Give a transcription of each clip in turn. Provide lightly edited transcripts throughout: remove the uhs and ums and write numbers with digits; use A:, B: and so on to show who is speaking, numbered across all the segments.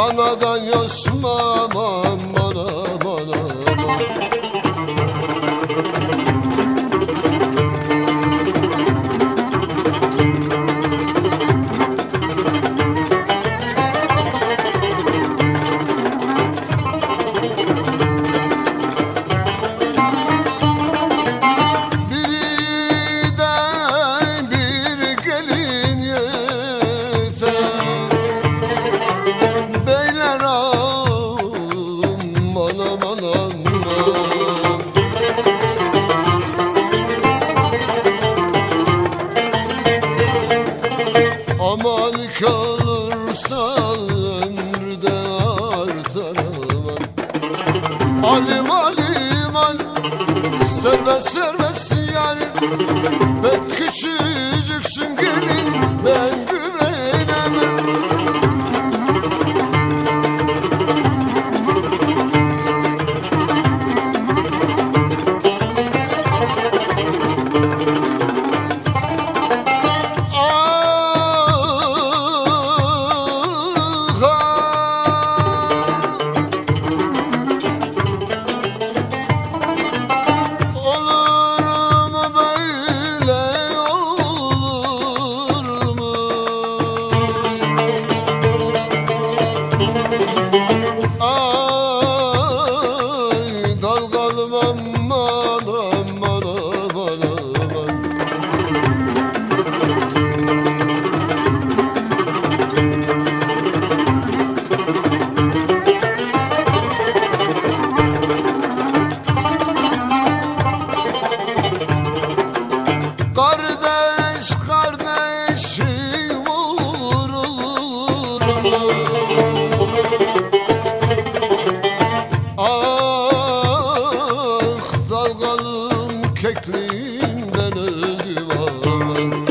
A: anadan yosmam aman aman aman. Aman kalırsa ömrüde artar aman. Alim alim al, serbest serbest yarim. Pek küçücüksün gelin, ben güvenemem. Kardeş kardeşi vurur mu? Ah dalgalım kekliğimden öldüm aman.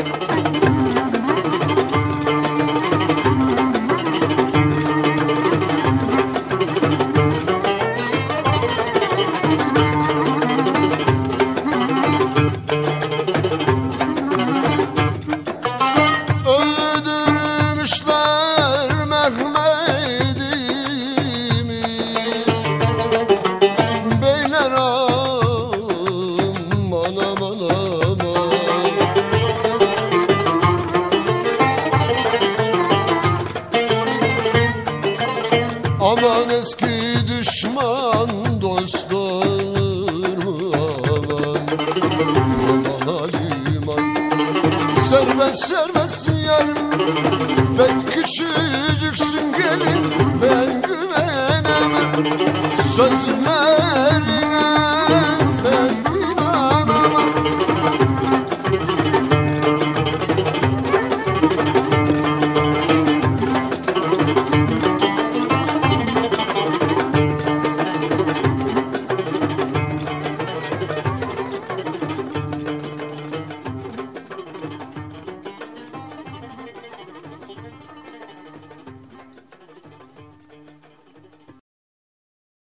A: Aman eski düşman dost olur mu aman. Aman aliman, serbest serbest yarım. Pek küçücüksün gelin, ben güvenemem. Sözlerine